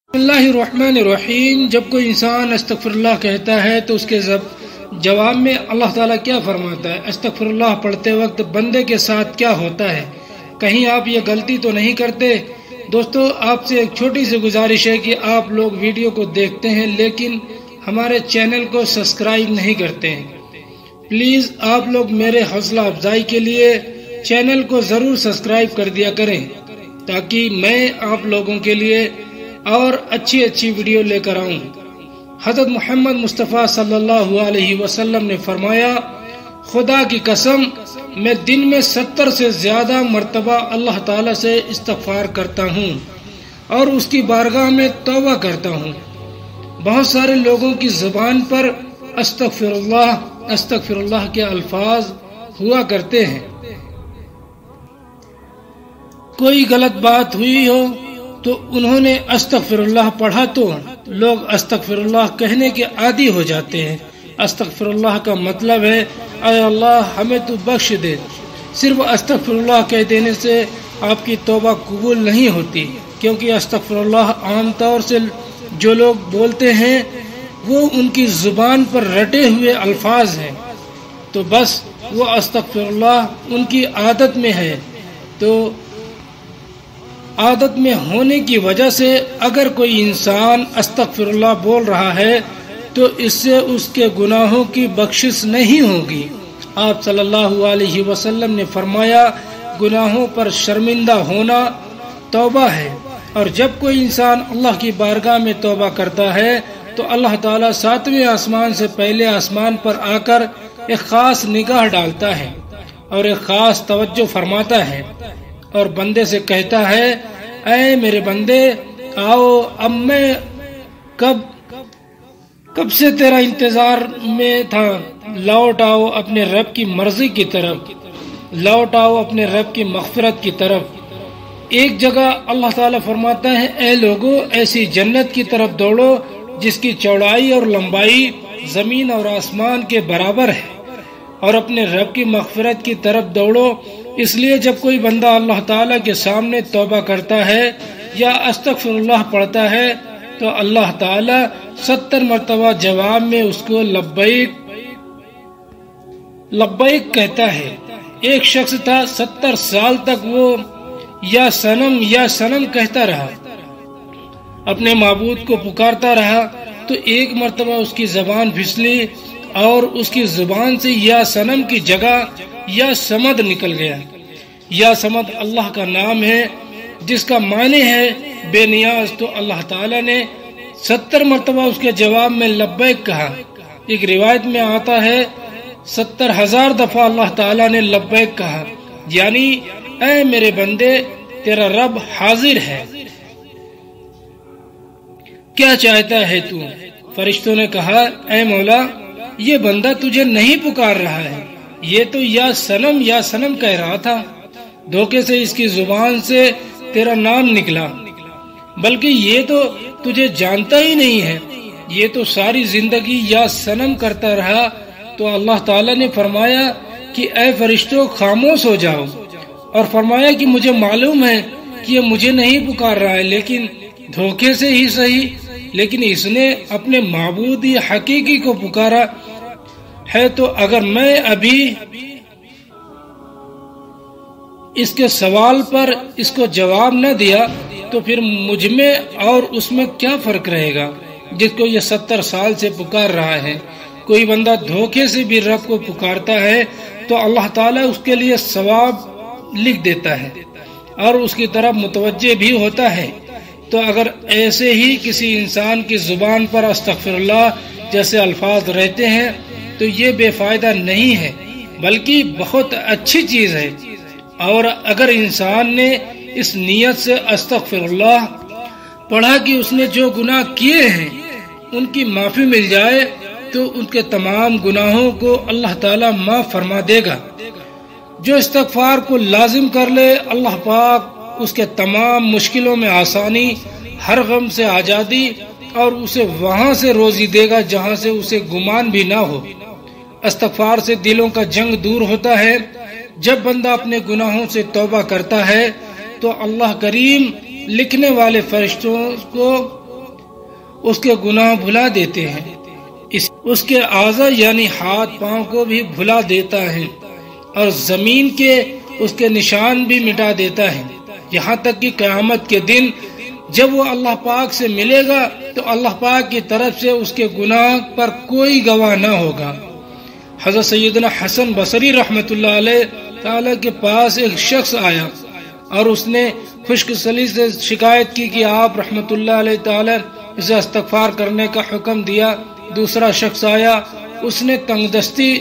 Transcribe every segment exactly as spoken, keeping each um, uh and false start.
بسم اللہ الرحمن الرحیم۔ جب کوئی انسان استغفر اللہ کہتا ہے تو اس کے جواب میں اللہ تعالیٰ کیا فرماتا ہے؟ استغفر اللہ پڑھتے وقت بندے کے ساتھ کیا ہوتا ہے؟ کہیں آپ یہ غلطی تو نہیں کرتے؟ دوستو، آپ سے ایک چھوٹی سی گزارش ہے کہ آپ لوگ ویڈیو کو دیکھتے ہیں لیکن ہمارے چینل کو سبسکرائب نہیں کرتے ہیں۔ پلیز آپ لوگ میرے حوصلہ افزائی کے لیے چینل کو ضرور سبسکرائب کر دیا کریں تاکہ میں آپ لوگوں کے لیے اور اچھی اچھی ویڈیو لے کر آؤں۔ حضرت محمد مصطفیٰ صلی اللہ علیہ وسلم نے فرمایا، خدا کی قسم میں دن میں ستر سے زیادہ مرتبہ اللہ تعالیٰ سے استغفار کرتا ہوں اور اس کی بارگاہ میں توبہ کرتا ہوں۔ بہت سارے لوگوں کی زبان پر استغفر اللہ استغفر اللہ کے الفاظ ہوا کرتے ہیں۔ کوئی غلط بات ہوئی ہو تو انہوں نے استغفر اللہ پڑھا تو لوگ استغفر اللہ کہنے کے عادی ہو جاتے ہیں۔ استغفر اللہ کا مطلب ہے اے اللہ ہمیں تو بخش دے۔ صرف استغفر اللہ کہہ دینے سے آپ کی توبہ قبول نہیں ہوتی، کیونکہ استغفر اللہ عام طور سے جو لوگ بولتے ہیں وہ ان کی زبان پر رٹے ہوئے الفاظ ہیں، تو بس وہ استغفر اللہ ان کی عادت میں ہے۔ تو عادت میں ہونے کی وجہ سے اگر کوئی انسان استغفر اللہ بول رہا ہے تو اس سے اس کے گناہوں کی بخشش نہیں ہوگی۔ آپ صلی اللہ علیہ وسلم نے فرمایا، گناہوں پر شرمندہ ہونا توبہ ہے، اور جب کوئی انسان اللہ کی بارگاہ میں توبہ کرتا ہے تو اللہ تعالیٰ ساتویں آسمان سے پہلے آسمان پر آ کر ایک خاص نگاہ ڈالتا ہے اور ایک خاص توجہ فرماتا ہے اور بندے سے کہتا ہے، اے میرے بندے آؤ، اب میں کب کب سے تیرا انتظار میں تھا، لوٹ آؤ اپنے رب کی مرضی کی طرف، لوٹ آؤ اپنے رب کی مغفرت کی طرف۔ ایک جگہ اللہ تعالیٰ فرماتا ہے، اے لوگو ایسی جنت کی طرف دوڑو جس کی چوڑائی اور لمبائی زمین اور آسمان کے برابر ہے، اور اپنے رب کی مغفرت کی طرف دوڑو۔ اس لیے جب کوئی بندہ اللہ تعالیٰ کے سامنے توبہ کرتا ہے یا استغفر اللہ پڑھتا ہے تو اللہ تعالیٰ ستر مرتبہ جواب میں اس کو لبیک لبیک کہتا ہے۔ ایک شخص تھا، ستر سال تک وہ یا سنم یا سنم کہتا رہا، اپنے معبود کو پکارتا رہا، تو ایک مرتبہ اس کی زبان پھسلی اور اس کی زبان سے یا سنم کی جگہ یا سمد نکل گیا۔ یا سمد اللہ کا نام ہے جس کا معنی ہے بے نیاز، تو اللہ تعالیٰ نے ستر مرتبہ اس کے جواب میں لبیک کہا۔ ایک روایت میں آتا ہے ستر ہزار دفعہ اللہ تعالیٰ نے لبیک کہا، یعنی اے میرے بندے تیرا رب حاضر ہے، کیا چاہتا ہے تو؟ فرشتوں نے کہا، اے مولا یہ بندہ تجھے نہیں پکار رہا ہے، یہ تو یا سنم یا سنم کہہ رہا تھا، دھوکے سے اس کی زبان سے تیرا نام نکلا، بلکہ یہ تو تجھے جانتا ہی نہیں ہے، یہ تو ساری زندگی یا سنم کرتا رہا۔ تو اللہ تعالیٰ نے فرمایا کہ اے فرشتوں خاموش ہو جاؤ، اور فرمایا کہ مجھے معلوم ہے کہ یہ مجھے نہیں پکار رہا ہے، لیکن دھوکے سے ہی صحیح، لیکن اس نے اپنے معبود حقیقی کو پکارا ہے، تو اگر میں ابھی اس کے سوال پر اس کو جواب نہ دیا تو پھر مجھ میں اور اس میں کیا فرق رہے گا جس کو یہ ستر سال سے پکار رہا ہے۔ کوئی بندہ دھوکے سے بھی رب کو پکارتا ہے تو اللہ تعالیٰ اس کے لیے ثواب لکھ دیتا ہے اور اس کی طرف متوجہ بھی ہوتا ہے۔ تو اگر ایسے ہی کسی انسان کی زبان پر استغفر اللہ جیسے الفاظ رہتے ہیں تو یہ بے فائدہ نہیں ہے بلکہ بہت اچھی چیز ہے، اور اگر انسان نے اس نیت سے استغفر اللہ پڑھا کہ اس نے جو گناہ کیے ہیں ان کی معافی مل جائے تو ان کے تمام گناہوں کو اللہ تعالیٰ معاف فرما دے گا۔ جو استغفار کو لازم کر لے اللہ پاک اس کے تمام مشکلوں میں آسانی، ہر غم سے آزادی، اور اسے وہاں سے روزی دے گا جہاں سے اسے گمان بھی نہ ہو۔ استغفار سے دلوں کا جنگ دور ہوتا ہے۔ جب بندہ اپنے گناہوں سے توبہ کرتا ہے تو اللہ کریم لکھنے والے فرشتوں کو اس کے گناہ بھلا دیتے ہیں، اس, اس کے اعضاء یعنی ہاتھ پاؤں کو بھی بھلا دیتا ہے، اور زمین کے اس کے نشان بھی مٹا دیتا ہے، یہاں تک کہ قیامت کے دن جب وہ اللہ پاک سے ملے گا تو اللہ پاک کی طرف سے اس کے گناہ پر کوئی گواہ نہ ہوگا۔ حضرت سیدنا حسن بصری رحمت اللہ علیہ تعالی کے پاس ایک شخص آیا اور اس نے خشک سالی سے شکایت کی کہ آپ رحمت اللہ علیہ تعالی اسے استغفار کرنے کا حکم دیا۔ دوسرا شخص آیا، اس نے تنگ دستی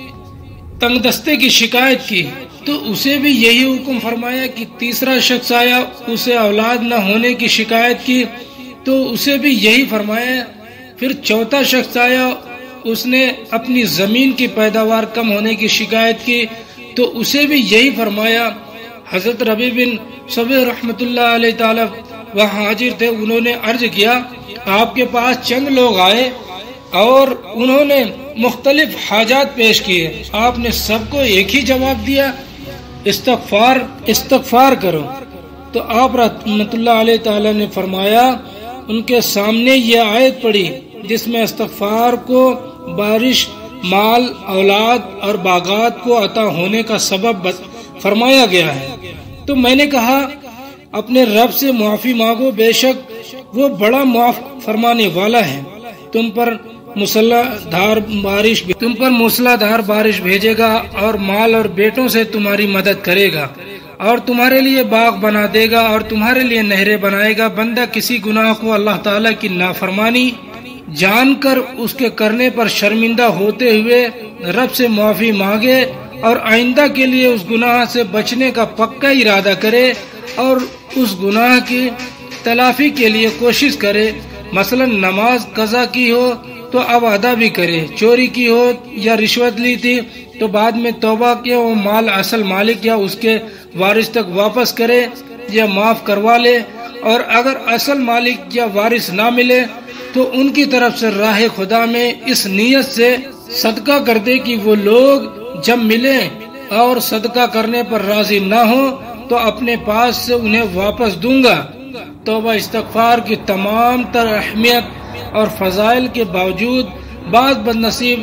تنگ دستے کی شکایت کی تو اسے بھی یہی حکم فرمایا کہ تیسرا شخص آیا، اسے اولاد نہ ہونے کی شکایت کی تو اسے بھی یہی فرمایا۔ پھر چوتھا شخص آیا، اس نے اپنی زمین کی پیداوار کم ہونے کی شکایت کی تو اسے بھی یہی فرمایا۔ حضرت ربیع بن صبیح رحمت اللہ علیہ تعالی وہاں حاضر تھے، انہوں نے عرض کیا آپ کے پاس چند لوگ آئے اور انہوں نے مختلف حاجات پیش کیے، آپ نے سب کو ایک ہی جواب دیا، استغفار استغفار کرو۔ تو آپ رحمت اللہ علیہ تعالی نے فرمایا، ان کے سامنے یہ آیت پڑھی جس میں استغفار کو بارش، مال، اولاد اور باغات کو عطا ہونے کا سبب فرمایا گیا ہے۔ تو میں نے کہا اپنے رب سے معافی مانگو، بے شک وہ بڑا معاف فرمانے والا ہے، تم پر مسلح دھار بارش تم پر مسلح دھار بارش بھیجے گا اور مال اور بیٹوں سے تمہاری مدد کرے گا اور تمہارے لیے باغ بنا دے گا اور تمہارے لیے نہریں بنائے گا۔ بندہ کسی گناہ کو اللہ تعالیٰ کی نافرمانی جان کر اس کے کرنے پر شرمندہ ہوتے ہوئے رب سے معافی مانگے اور آئندہ کے لیے اس گناہ سے بچنے کا پکا ارادہ کرے اور اس گناہ کی تلافی کے لیے کوشش کرے، مثلا نماز قضا کی ہو تو اب ادا بھی کرے، چوری کی ہو یا رشوت لی تھی تو بعد میں توبہ کیا وہ مال اصل مالک یا اس کے وارث تک واپس کرے یا معاف کروا لے، اور اگر اصل مالک یا وارث نہ ملے تو ان کی طرف سے راہ خدا میں اس نیت سے صدقہ کر دے کہ وہ لوگ جب ملیں اور صدقہ کرنے پر راضی نہ ہو تو اپنے پاس سے انہیں واپس دوں گا۔ توبہ استغفار کی تمام تر اہمیت اور فضائل کے باوجود بعض بدنصیب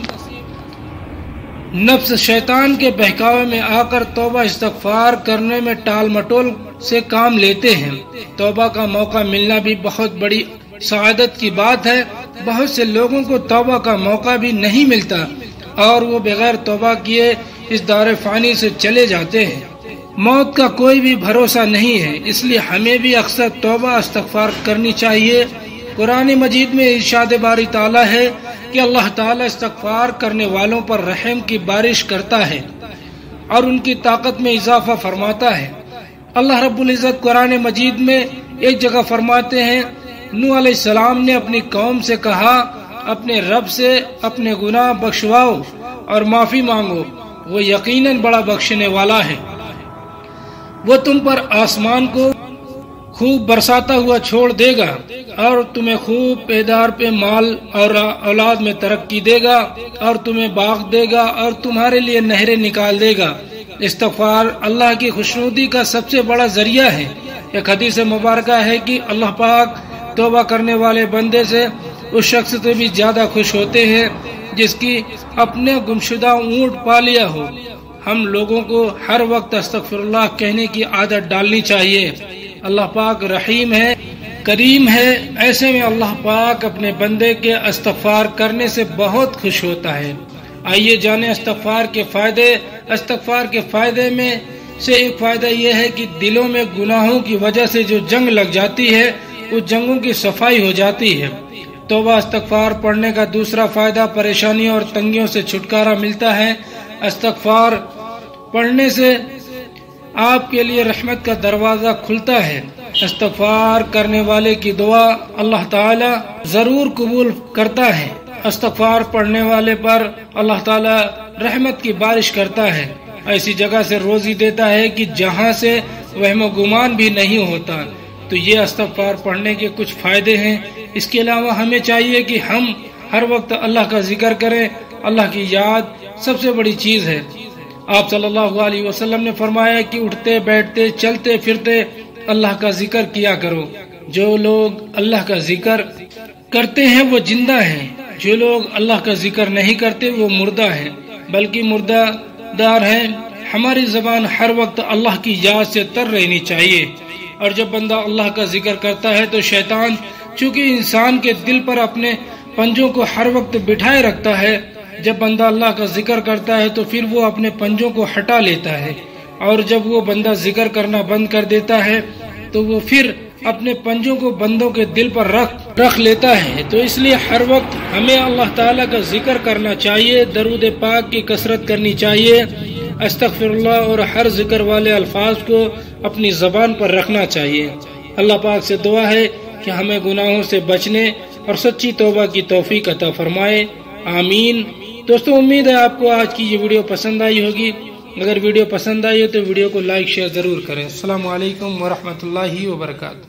نفس شیطان کے بہکاوے میں آ کر توبہ استغفار کرنے میں ٹال مٹول سے کام لیتے ہیں۔ توبہ کا موقع ملنا بھی بہت بڑی سعادت کی بات ہے، بہت سے لوگوں کو توبہ کا موقع بھی نہیں ملتا اور وہ بغیر توبہ کیے اس دار فانی سے چلے جاتے ہیں۔ موت کا کوئی بھی بھروسہ نہیں ہے، اس لیے ہمیں بھی اکثر توبہ استغفار کرنی چاہیے۔ قرآن مجید میں ارشاد باری تعالیٰ ہے کہ اللہ تعالیٰ استغفار کرنے والوں پر رحم کی بارش کرتا ہے اور ان کی طاقت میں اضافہ فرماتا ہے۔ اللہ رب العزت قرآن مجید میں ایک جگہ فرماتے ہیں، نوح علیہ السلام نے اپنی قوم سے کہا اپنے رب سے اپنے گناہ بخشواؤ اور معافی مانگو، وہ یقیناً بڑا بخشنے والا ہے، وہ تم پر آسمان کو خوب برساتا ہوا چھوڑ دے گا اور تمہیں خوب پیدار پہ مال اور اولاد میں ترقی دے گا اور تمہیں باغ دے گا اور تمہارے لیے نہریں نکال دے گا۔ استغفار اللہ کی خوشنودی کا سب سے بڑا ذریعہ ہے۔ ایک حدیث مبارکہ ہے کہ اللہ پاک توبہ کرنے والے بندے سے اس شخص سے بھی زیادہ خوش ہوتے ہیں جس کی اپنے گمشدہ اونٹ پا لیا ہو۔ ہم لوگوں کو ہر وقت استغفر اللہ کہنے کی عادت ڈالنی چاہیے۔ اللہ پاک رحیم ہے، کریم ہے، ایسے میں اللہ پاک اپنے بندے کے استغفار کرنے سے بہت خوش ہوتا ہے۔ آئیے جانیں استغفار کے فائدے۔ استغفار کے فائدے میں سے ایک فائدہ یہ ہے کہ دلوں میں گناہوں کی وجہ سے جو جنگ لگ جاتی ہے اس جنگوں کی صفائی ہو جاتی ہے۔ توبہ استغفار پڑھنے کا دوسرا فائدہ پریشانیوں اور تنگیوں سے چھٹکارا ملتا ہے۔ استغفار پڑھنے سے آپ کے لیے رحمت کا دروازہ کھلتا ہے۔ استغفار کرنے والے کی دعا اللہ تعالی ضرور قبول کرتا ہے۔ استغفار پڑھنے والے پر اللہ تعالی رحمت کی بارش کرتا ہے، ایسی جگہ سے روزی دیتا ہے کہ جہاں سے وہم و گمان بھی نہیں ہوتا۔ تو یہ استغفار پڑھنے کے کچھ فائدے ہیں۔ اس کے علاوہ ہمیں چاہیے کہ ہم ہر وقت اللہ کا ذکر کریں۔ اللہ کی یاد سب سے بڑی چیز ہے۔ آپ صلی اللہ علیہ وسلم نے فرمایا کہ اٹھتے بیٹھتے چلتے پھرتے اللہ کا ذکر کیا کرو۔ جو لوگ اللہ کا ذکر کرتے ہیں وہ زندہ ہیں، جو لوگ اللہ کا ذکر نہیں کرتے وہ مردہ ہیں، بلکہ مردہ دار ہیں۔ ہماری زبان ہر وقت اللہ کی یاد سے تر رہنی چاہیے، اور جب بندہ اللہ کا ذکر کرتا ہے تو شیطان چونکہ انسان کے دل پر اپنے پنجوں کو ہر وقت بٹھائے رکھتا ہے، جب بندہ اللہ کا ذکر کرتا ہے تو پھر وہ اپنے پنجوں کو ہٹا لیتا ہے، اور جب وہ بندہ ذکر کرنا بند کر دیتا ہے تو وہ پھر اپنے پنجوں کو بندوں کے دل پر رکھ رکھ لیتا ہے۔ تو اس لیے ہر وقت ہمیں اللہ تعالیٰ کا ذکر کرنا چاہیے، درود پاک کی کثرت کرنی چاہیے، استغفر اللہ اور ہر ذکر والے الفاظ کو اپنی زبان پر رکھنا چاہیے۔ اللہ پاک سے دعا ہے کہ ہمیں گناہوں سے بچنے اور سچی توبہ کی توفیق عطا فرمائے، آمین۔ دوستو امید ہے آپ کو آج کی یہ ویڈیو پسند آئی ہوگی۔ اگر ویڈیو پسند آئی ہو تو ویڈیو کو لائک شیئر ضرور کریں۔ السلام علیکم ورحمۃ اللہ وبرکاتہ۔